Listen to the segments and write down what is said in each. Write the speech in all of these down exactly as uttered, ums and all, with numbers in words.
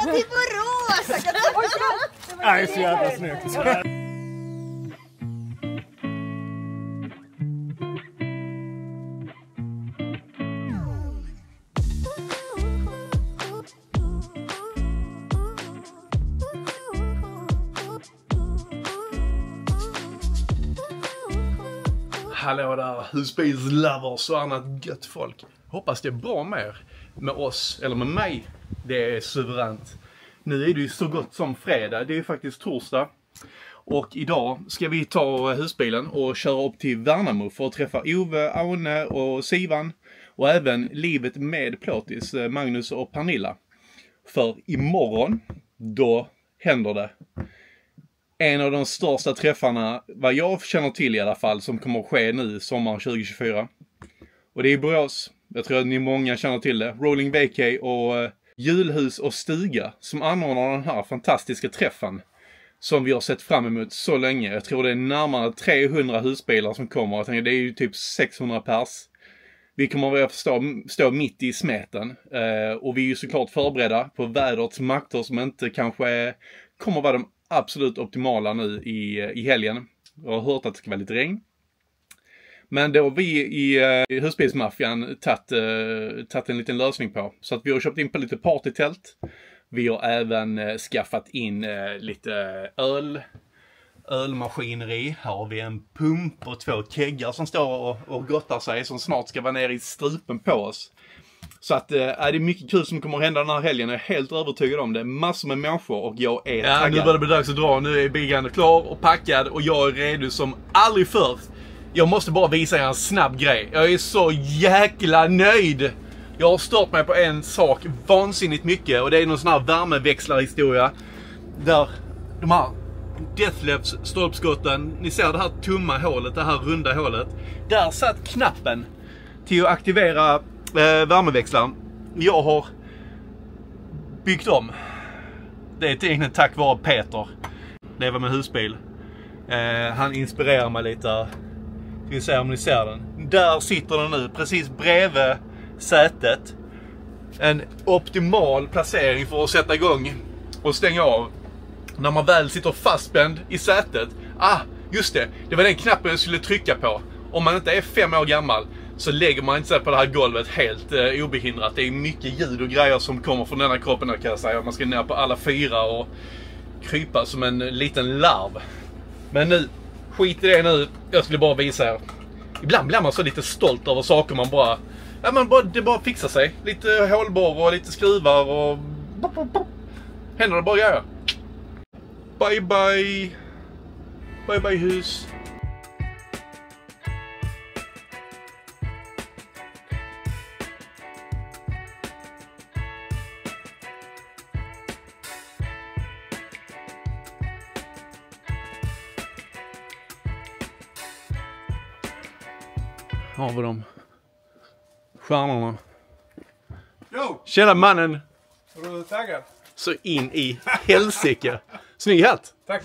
till Borås! Nej, så jävla snyggt. Hallå där, husbilslovers och annat gött folk. Hoppas det är bra med er, med oss, eller med mig. Det är suveränt. Nu är det ju så gott som fredag, det är ju faktiskt torsdag. Och idag ska vi ta husbilen och köra upp till Värnamo för att träffa Ove, Aune och Sivan. Och även livet med plåtis, Magnus och Pernilla. För imorgon, då händer det. En av de största träffarna, vad jag känner till i alla fall, som kommer att ske nu sommar tjugo tjugofyra. Och det är i Borås. Jag tror att ni många känner till det. Rolling Vacay och Julhus och Stuga som anordnar den här fantastiska träffen. Som vi har sett fram emot så länge. Jag tror det är närmare trehundra husbilar som kommer. Jag tänker det är ju typ sexhundra pers. Vi kommer att stå, stå mitt i smeten. Eh, och vi är ju såklart förberedda på vädrets makter som inte kanske kommer vara de absolut optimala nu i, i helgen. Jag har hört att det ska vara lite regn. Men då har vi i, i husbilsmaffian tagit, uh, tagit en liten lösning på. Så att vi har köpt in på lite partytält. Vi har även uh, skaffat in uh, lite öl, ölmaskineri. Här har vi en pump och två keggar som står och, och gottar sig. Som snart ska vara nere i strupen på oss. Så att uh, det är mycket kul som kommer att hända den här helgen. Jag är helt övertygad om det. Massor med människor och jag är ja, taggad. Nu börjar det bli dags att dra. Nu är bilen klar och packad och jag är redo som aldrig förr. Jag måste bara visa er en snabb grej. Jag är så jäkla nöjd. Jag har stört mig på en sak vansinnigt mycket. Och det är någon sån här värmeväxlarhistoria. Där de här Deathlabs stolpskotten. Ni ser det här tumma hålet, det här runda hålet. Där satt knappen till att aktivera eh, värmeväxlaren. Jag har byggt om. Det är egentligen tack vare Peter. Leva med husbil. Eh, han inspirerar mig lite. Vi ser om ni ser den. Där sitter den nu, precis bredvid sätet. En optimal placering för att sätta igång och stänga av. När man väl sitter fastspänd i sätet. Ah, just det. Det var den knappen jag skulle trycka på. Om man inte är fem år gammal så lägger man inte sig på det här golvet helt eh, obehindrat. Det är mycket ljud och grejer som kommer från denna kroppen kan jag säga. Man ska ner på alla fyra och krypa som en liten larv. Men nu, skit i det nu. Jag skulle bara visa er. Ibland blir man så lite stolt över saker man bara... Ja, man bara, det bara fixar sig. Lite hålborr och lite skruvar och... Händer det bara grejer. Bye bye. Bye bye hus. Har vi dem. Stjärnorna. Jo! Tjena mannen! Är du taggad? Så in i helsike. Snygg hatt! Tack!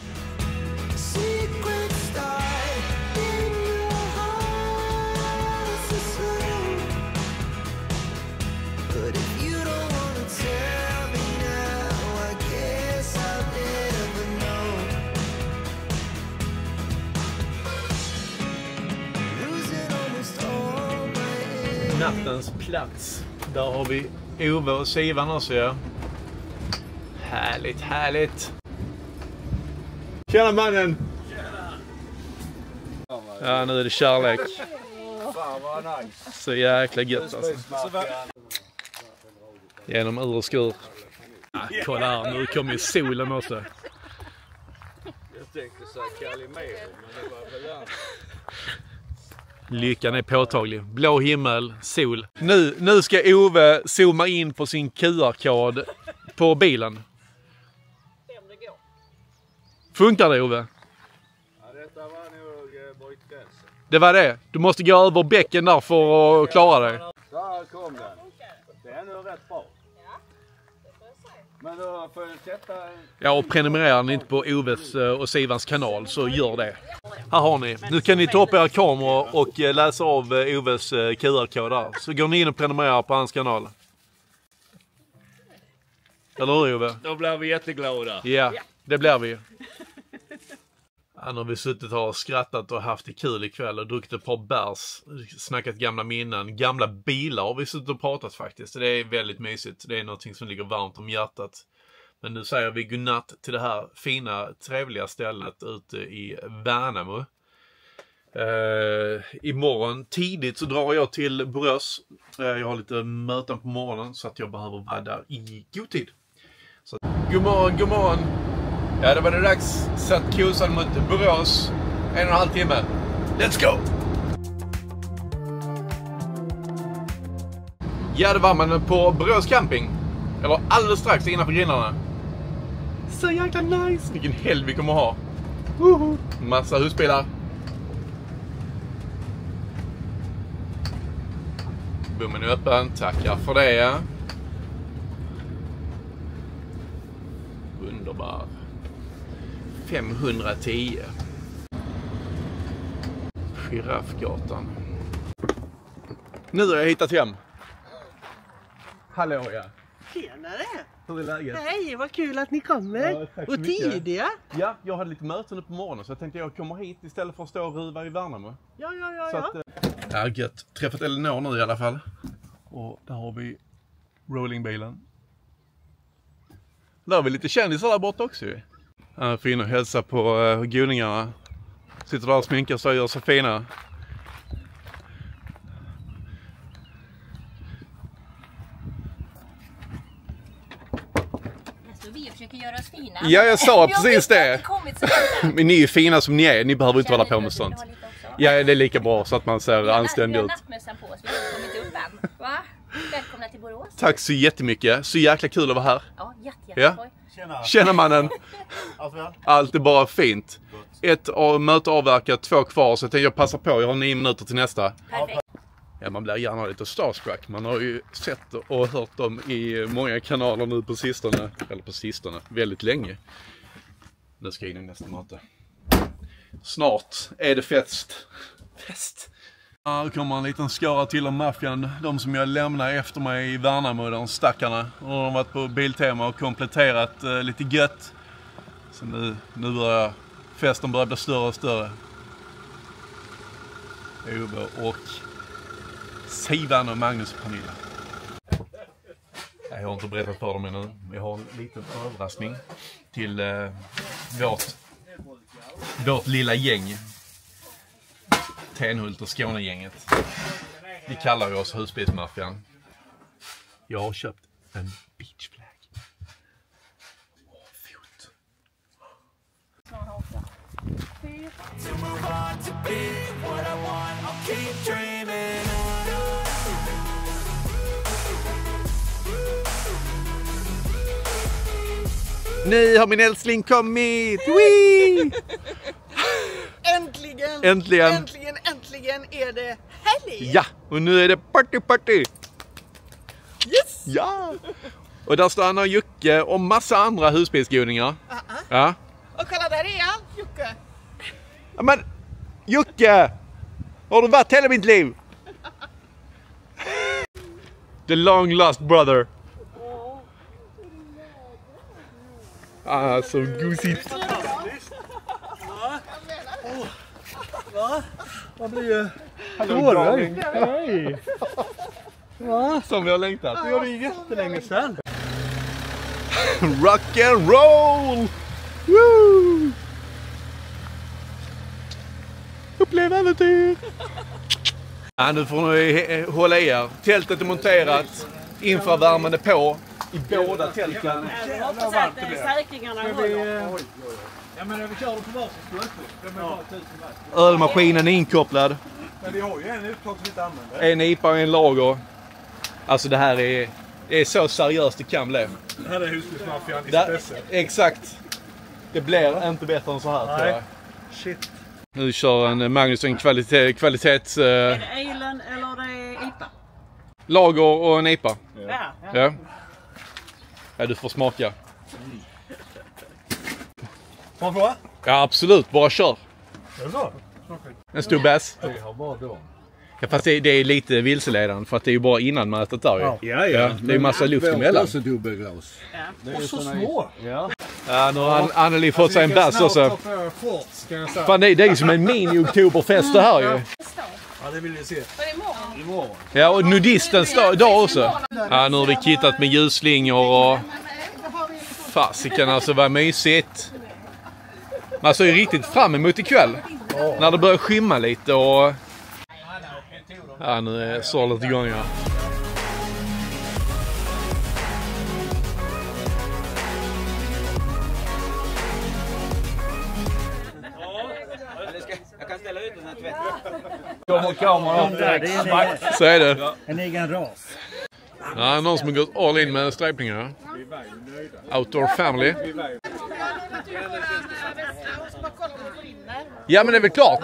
Nattens plats. Där har vi Ove och Sivan också, ja. Härligt, härligt. Tjena mannen! Tjena! Ja, nu är det kärlek. Fan vad nice. Så jäkla gött alltså. Genom ur och skur. Ja, kolla här, nu kommer ju solen också. Jag tänkte säga Calimero, men det var väl Lyckan är påtaglig. Blå himmel, sol. Nu, nu ska Ove zooma in på sin Q R-kod på bilen. Funkar det, Ove? Ja, detta var nog brytgränsen. Det var det. Du måste gå över bäcken där för att klara dig. Där kom den. Det är nog rätt bra. Men då får jag sätta... Ja, och prenumererar ni inte på Oves och Sivans kanal så gör det. Här har ni. Nu kan ni ta upp era kameror och läsa av Oves Q R-kod där. Så går ni in och prenumererar på hans kanal. Eller hur, Ove? Då blir vi jätteglada. Ja, det blir vi. Ja, nu har vi suttit och skrattat och haft det kul ikväll och druckit ett par bärs, snackat gamla minnen, gamla bilar har vi suttit och pratat faktiskt. Det är väldigt mysigt, det är någonting som ligger varmt om hjärtat. Men nu säger vi godnatt till det här fina, trevliga stället ute i Värnamo. Uh, imorgon tidigt så drar jag till Borås. Uh, jag har lite möten på morgonen så att jag behöver vara där i god tid. Så, god morgon, god morgon. Ja, det var det dags. Satt kosan mot Borås. En och en halv timme. Let's go! Ja, det var man på Borås camping. Eller alldeles strax innanför grindarna. Så jäkla nice. Vilken helg vi kommer ha. Woho! Massa husbilar. Bommen är öppen. Tackar för det. Underbar. femhundratio. Giraffgatan. Nu har jag hittat hem. Hallå, ja. Tjenare! Hur är läget? Hej, vad kul att ni kommer. Ja, tack så och mycket. tidiga. Ja, jag hade lite möten på morgonen så jag tänkte jag kommer hit istället för att stå och ruva i Värnamo. Ja, ja, ja. Så ja. att, äh, ja, gött. Träffat Elinor nu i alla fall. Och där har vi rollingbilen. Där har vi lite kändisar där borta också ju. Han är fin och hälsa på uh, godingarna. Sitter där och sminkar sig och gör sig fina. Så vi försöker göra oss fina. Ja, jag sa precis det. Kommit så Men ni är ju fina som ni är. Ni behöver inte hålla på med sånt. Ja, det är lika bra så att man ser anständig ut. Vi har nattmössan på oss. Vi har kommit upp än. Va? Välkomna till Borås. Tack så jättemycket. Så jäkla kul att vara här. Ja, jätte, Ja. jätteskoj. Tjena. Tjena mannen. Allt är bara fint. Ett av möte avverkat, två kvar. Så jag tänkte jag passa på. Jag har nio minuter till nästa. Perfekt. Ja, man blir gärna lite starstruck. Man har ju sett och hört dem i många kanaler nu på sistone. Eller på sistone. Väldigt länge. Nu ska jag in i nästa möte. Snart är det fest. Fest. Här kommer en liten skara till om maffian. De som jag lämnar efter mig i Värnamo, de stackarna. Och de har varit på Biltema och kompletterat eh, lite gött. Så nu, nu börjar festen börjar bli större och större. Ove och Sivan och Magnus och Pernilla. Jag har inte berättat för dem ännu. Jag har en liten överraskning till eh, vårt, vårt lilla gäng. Tenhult och Skånegänget. Vi kallar oss husbilsmaffian. Jag har köpt en beachflag. Åh, fot. Nu har min älskling kommit! Wee! Äntligen! Äntligen! Äntligen, äntligen är det helg! Ja, och nu är det party party! Yes! Ja! Och där står Anna och Jocke och massa andra husbilsgodingar. Uh-uh. Ja. Och kolla, där är han, Jocke. Ja, men Jocke! Har du varit hela mitt liv? The long lost brother. Ah, så gosigt. Va? Vad blir det? Hallå, darling. Hej! Va? Som vi har längtat. Det var ju jättelänge sedan. Rock and roll! Woo! Upplev äventyr! Ja, nu får ni hålla i er. Tältet är monterat. Infravärmen är på. I båda tälten. Jag hoppas att säkringarna håller. Ja, men vi kör det på varsin splötter. Det blir bara tusen watt. Ölmaskinen är inkopplad. Men vi har ju en utklar som vi inte använder. En I P A och en lager. Alltså det här är, det är så seriöst det kan bli. Det här är husbilsmaffian i Där, spetsen. exakt. Det blir inte bättre än så här, tror jag. Nej. Shit. Nu kör en Magnus en kvalitet, kvalitets... Är Eh, det alen eller det är I P A? lager och en I P A. Ja. Ja. Ja, du får smaka. Får man Ja, absolut. Bara kör. Är det så? En stor bass. Vi har bara dem. Ja, fast det, det är lite vilseledande för att det är ju bara innan mötet där ju. Ja, ja. Ja, det är ju massa luft emellan. Också dubbelglas. Ja. Och så små. Ja. Ja, nu har Anneli fått sig en bärs också. Fan, Fan, det, det är ju som en mini-oktoberfest det här ju. ja, det vill vi se. Var det imorgon? Imorgon. Ja, och nudistens dag också. Ja, nu har vi kittat med ljusslingor och... Fasiken, alltså vad mysigt. Man ser ju riktigt fram emot ikväll. När det börjar skymma lite och... Ja, nu är solet igång, ja. Jag kan ställa ut den här tvätten. Kommer kameran direkt. Så är det. En egen ras. Ja, någon som har gått all in med stripningar. Outdoor Family. Ja, men det är väl klart.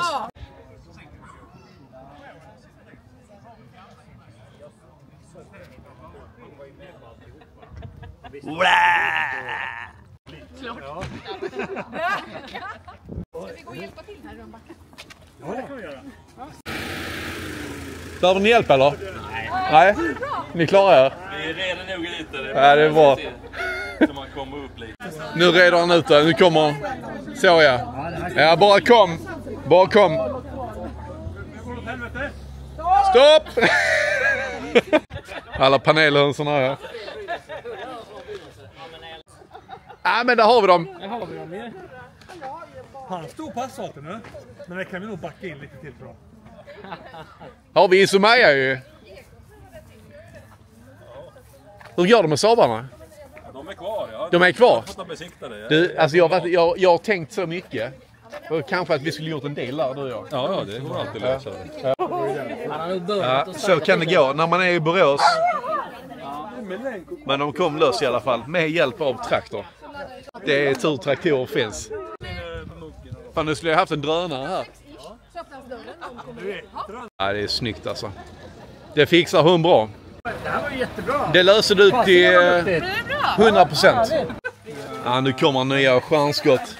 Ska vi gå och hjälpa till här i Rönnbacka? Ja, det kan vi göra. Behöver ni hjälp eller? Nej. Ni klarar er? Vi är redan nog lite. Det Ja, det är bra. så man kommer upp lite. Nu reder han ut det. Nu kommer... Så ja. Ja, bara kom. Bara kom. Stopp! Alla panelhönserna här. Ja, men där har vi dem. Där har vi dem med. Han står på asfalten nu. Men det kan vi nog backa in lite till, tror jag. Har vi Isomaya ju. Hur gör de med Saabarna? De är kvar, ja. De är kvar? Jag har besiktade. Ja. Du, alltså jag, har varit- jag, jag har tänkt så mycket. Och kanske att vi skulle gjort en del där, du och jag. Ja, ja, det går alltid att lösa. Ja, så kan det gå när man är i Borås. Men de kom lös i alla fall, med hjälp av traktor. Det är tur traktorer finns. Fan, nu skulle jag haft en drönare här. Ja, det är snyggt alltså. Det fixar hon bra. Det här var jättebra. Det löser du till eh, hundra procent. Ja, nu kommer nya stjärnskott.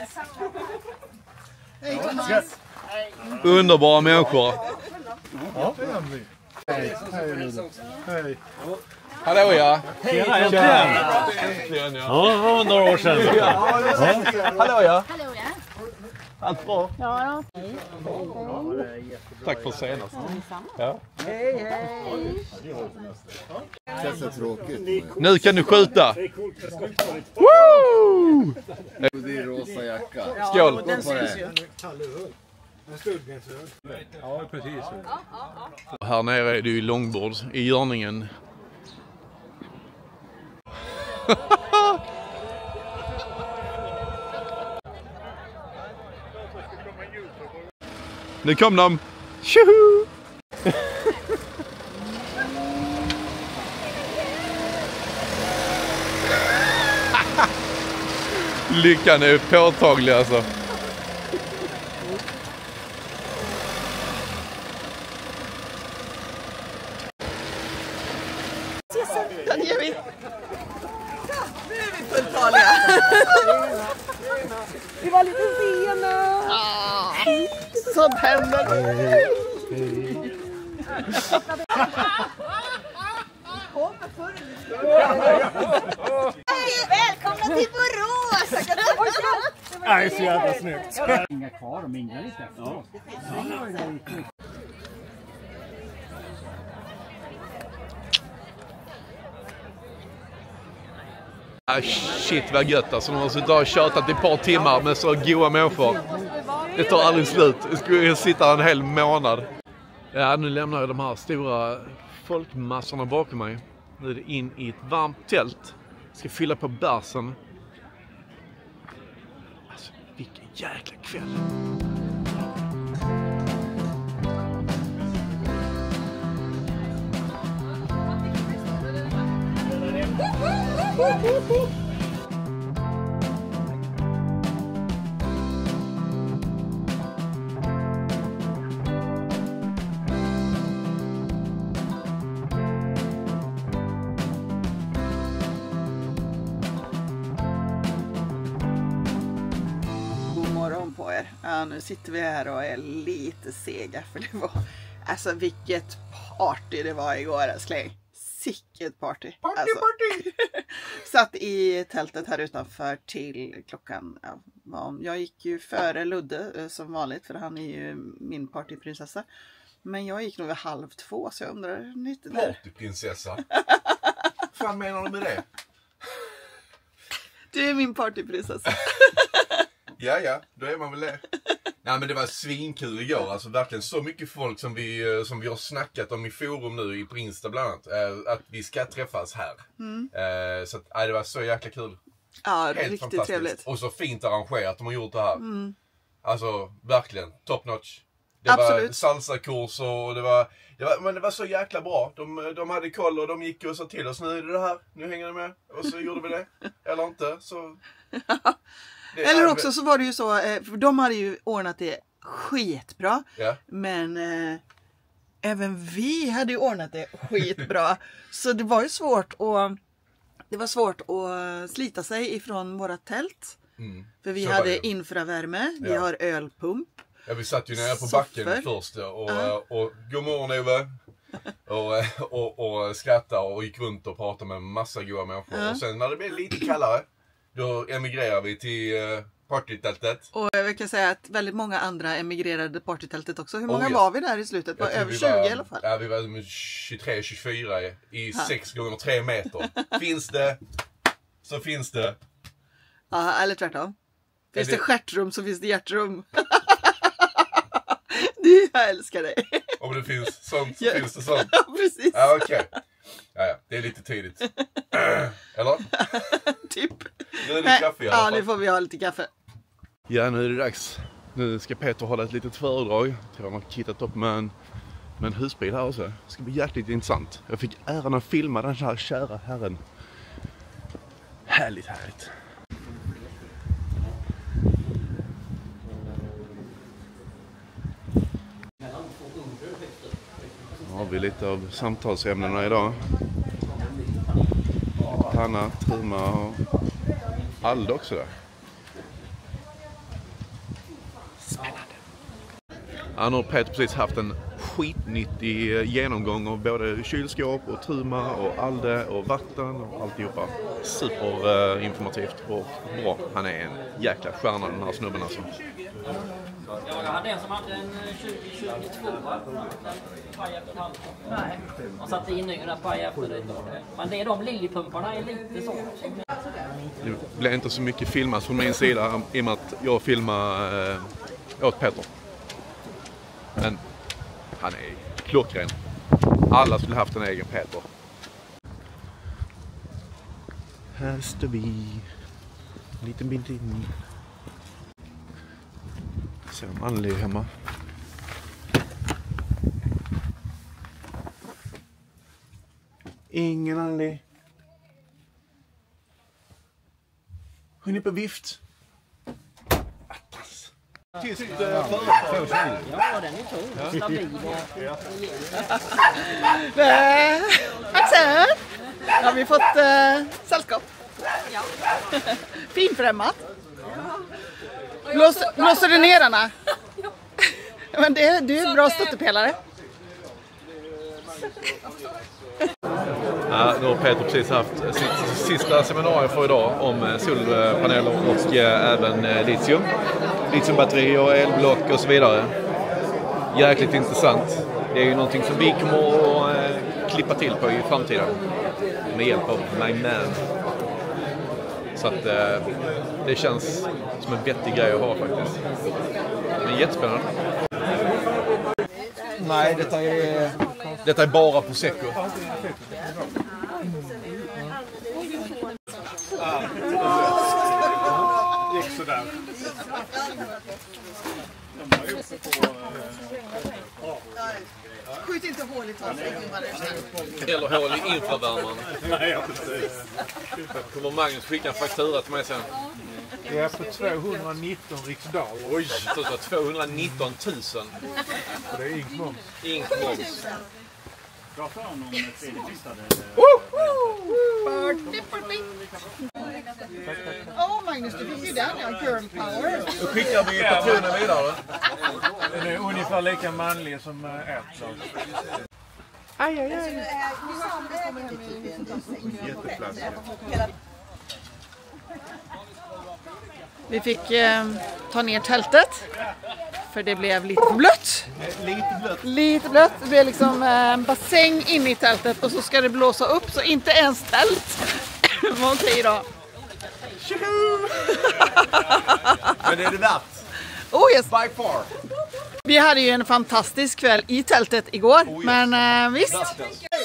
Underbara människor. Ja. Hej. Hej. Hallå ja. Tjena, äntligen. Ja, det var några år sedan. Hallå ja. Hallå ja. Allt bra? Ja Tack för senast. Ja. Det känns tråkigt. Nu kan du skjuta. Woo! Det är rosa jacka. Skål. Den syns ju. Ja, precis. Här nere är det ju långbord i görningen. Nu kom de. Tjoho! Lyckan är påtaglig alltså. Vi var lite sena. Sånt händer. Hej, välkomna till Borås! Nej, så jävla snyggt. Inga kvar och mingla lite efteråt. Ah, shit vad gött alltså. De har suttit och tjatat i ett par timmar med så goda människor. Det tar aldrig slut. Jag skulle sitta en hel månad. Ja, nu lämnar jag de här stora folkmassorna bakom mig. Nu är det in i ett varmt tält. Jag ska fylla på bärsen. Alltså, vilken jäkla kväll. God morgon på er. Ja, nu sitter vi här och är lite sega för det var Alltså vilket party det var igår, älskling. Sicket party. Party, alltså. party! Satt i tältet här utanför till klockan. Ja, jag gick ju före Ludde som vanligt, för han är ju min partyprinsessa. Men jag gick nog vid halv två, så jag undrar lite där. Partyprinsessa? Vad menar du med det? Du är min partyprinsessa. Ja, ja, då är man väl det. Nej, men det var svinkul igår. Alltså verkligen så mycket folk som vi, som vi har snackat om i forum nu på Insta bland annat. Att vi ska träffas här. Mm. Så att, nej, det var så jäkla kul. Ja, helt riktigt trevligt. Och så fint arrangerat de har gjort det här. Mm. Alltså verkligen, top notch. Det Absolut. var salsa-kurs och det var, det var, men det var så jäkla bra. De, de hade koll och de gick och sa till oss, nu är det det här, nu hänger ni med. Och så gjorde vi det, eller inte. Så... Det Eller också så var det ju så, för de hade ju ordnat det skitbra. Ja. Men eh, även vi hade ju ordnat det skitbra. Så det var ju svårt att, det var svårt att slita sig ifrån våra tält. Mm. För vi så hade infravärme, ja. Vi har ölpump. Ja, vi satt ju nere på backen Soffer. först och, uh. och, och god morgon Ove. och, och, och skrattade och gick runt och pratade med massa goda människor. Uh. Och sen när det blev lite kallare, då emigrerade vi till uh, partytältet. Och jag kan säga att väldigt många andra emigrerade partytältet också. Hur många oh, yes. var vi där i slutet? Var över tjugo var, i alla fall. Ja, vi var tjugotre tjugofyra i, i sex gånger tre meter. Finns det, så finns det. Ja, eller tvärtom. Finns det, det stjärtrum så finns det hjärtrum. Du, jag älskar dig. Om det finns sånt så ja. finns det sånt. Ja, precis. Ja, okej. Okay. Ja, ja, det är lite tidigt. Eller? Typ. Nu är det kaffe i alla fall. Ja, nu får vi ha lite kaffe. Ja, nu är det dags. Nu ska Peter hålla ett litet föredrag. Jag tror han har kittat upp med en, med en husbil här också. Det ska bli jäkligt intressant. Jag fick äran att filma den här kära herren. Härligt, härligt. Nu har vi lite av samtalsämnena idag. Hanna, Truma och Aldo också där. Spännande. Ja, nu har Peter precis haft en skitnyttig genomgång av både kylskåp och Truma och Alde och vatten och alltihopa. Superinformativt uh, och bra. Han är en jäkla stjärna, den här snubben alltså. Ja, jag hade en som hade en tjugo tjugotvå. Paj efter halv. Nej. Och satte in nya där paj efter det. Men det är de liljepumparna är lite så. Det blir inte så mycket filmas från min sida i och med att jag filmar eh, åt Peter. Men han är klockren. Alla skulle haft en egen Peter. Här står vi. En liten bit in. Se om Anneli är hemma. Ingen Anneli. Hon är på vift. Attas. Tyst företag. Ja, den är tung. Stabil. Axel! Har vi fått äh, sällskap? Ja. Finfrämmat. Blåser, blåser du ner Anna? Men det, du är en bra stöttepelare. Ja, nu har Peter precis haft sitt sista seminarium för idag om solpaneler och även litium. Litiumbatterier, elblock och så vidare. Jäkligt intressant. Det är ju någonting som vi kommer att klippa till på i framtiden. Med hjälp av my man. Så att eh, det känns som en vettig grej att ha faktiskt. Det är jättespännande. Nej, detta är... Detta är bara Prosecco. Gick sådär. Skjut inte hål i taket. Eller hål i infravärmaren. Nej, precis. Kommer Magnus skicka en faktura till mig sen? Det är på tvåhundranitton riksdag. Oj, tvåhundranitton tusen. Och det är ink moms. Ink moms. Jag får honom ett tredje-listade. Party, party. Åh Magnus, du fick ju den, ja. Girl power. Då skickar vi patronen vidare. Den är ungefär lika manlig som ett. Aj, aj, aj. Vi fick eh, ta ner tältet. För det blev lite för blött. Lite blött. Lite blött. Det blev liksom en eh, bassäng inne i tältet. Och så ska det blåsa upp så inte ens tält var okej idag. Men det är det värt. Oh yes. By far. Vi hade ju en fantastisk kväll i tältet igår. Oh, yes. Men eh, visst.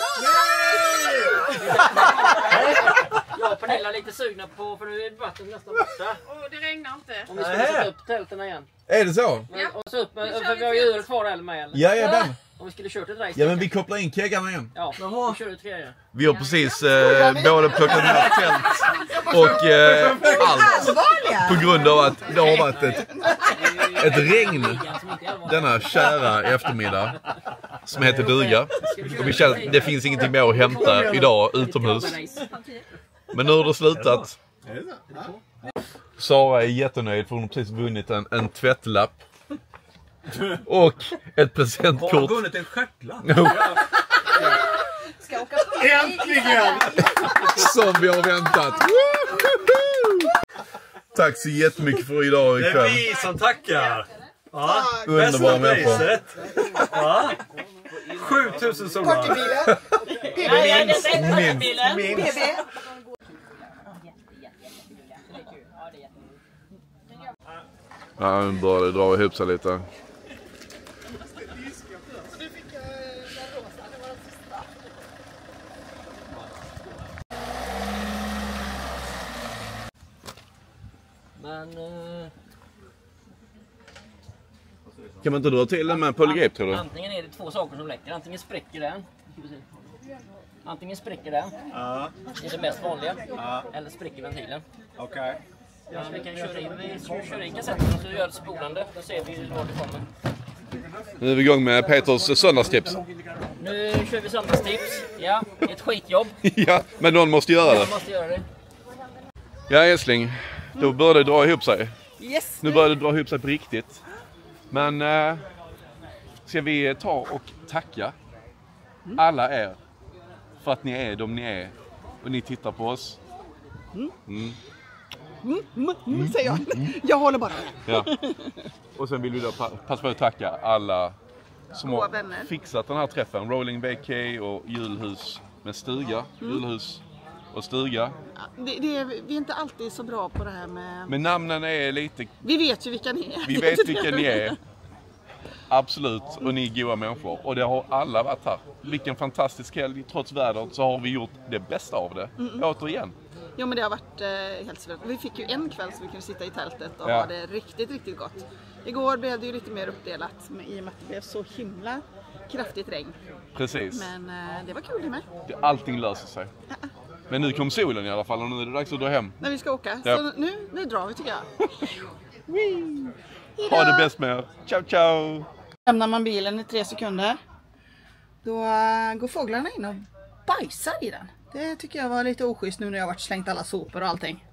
Jag och Pernilla är lite sugna på, för nu är vattnet nästan borta. Och det regnar inte. Om vi skulle sätta upp tälten igen. Är det så? Men, och så upp med, för vi har ju öl kvar eller med. Eller? Ja, ja, den. Om vi skulle kört ett race. Ja, men vi kopplar in keggarna igen. Ja, vi kör ett tredje. Vi har precis eh, både plockat ner tält och eh, allt. På grund av att det har varit ett, ett regn denna kära eftermiddag som heter duga. Och vi känner att det finns ingenting mer att hämta idag utomhus. Men nu har det slutat. Sara är jättenöjd för hon har precis vunnit en, en tvättlapp. Och ett presentkort. Har vunnit en stjärtlapp? Ska åka på. Äntligen! Som vi har väntat. Tack så jättemycket för idag Det ikväll. är vi som tackar. Ja, Underbara bästa människor. priset. Ja. sjutusen solar. Partybilen. Nej, det är inte Minst. bilen. P V. Ja, nu börjar det dra ihop sig lite. Men... Uh, Kan man inte dra till den med polygrip, tror du? antingen är det två saker som läcker. Antingen spräcker den. Antingen spräcker den. Ja. Det är det mest vanliga. Ja. Eller spräcker ventilen. Okej. Okay. Ja, vi kan köra in, vi kör in kassetten och så gör det spolande. Då ser vi var det kommer. Nu är vi igång med Peters söndagstips. Nu kör vi söndagstips. Ja, ett skitjobb. Ja, men någon måste göra det. Jag måste göra det. Ja, älskling. Då börjar det dra ihop sig. Yes. Nu börjar det dra ihop sig på riktigt. Men äh, ska vi ta och tacka alla er för att ni är de ni är och ni tittar på oss. Mm. Mm, mm, mm, säger jag. Jag håller bara med. Ja. Och sen vill vi då pa- passa på att tacka alla som Goa har vänner. fixat den här träffen. Rolling Vacay och julhus med stuga. Mm. Julhus och stuga. Det, det är, vi är inte alltid så bra på det här med... Men namnen är lite... Vi vet ju vilka ni är. Vi vet vilka ni är. Absolut. Och ni är goda människor. Och det har alla varit här. Vilken fantastisk helg. Trots vädret så har vi gjort det bästa av det. Mm. Återigen. Jo, men det har varit eh, helt svårt. Vi fick ju en kväll så vi kunde sitta i tältet och Ja. ha det riktigt, riktigt gott. Igår blev det ju lite mer uppdelat med, i och med att det blev så himla kraftigt regn. Precis. Men eh, det var kul det med. Allting löser sig. Men nu kom solen i alla fall och nu är det dags att dra hem. När vi ska åka. Ja. Så nu, nu drar vi tycker jag. Ha det bäst med er. Ciao, ciao! Lämnar man bilen i tre sekunder. Då äh, går fåglarna in och bajsar i den. Det tycker jag var lite oschysst nu när jag har varit slängt alla sopor och allting.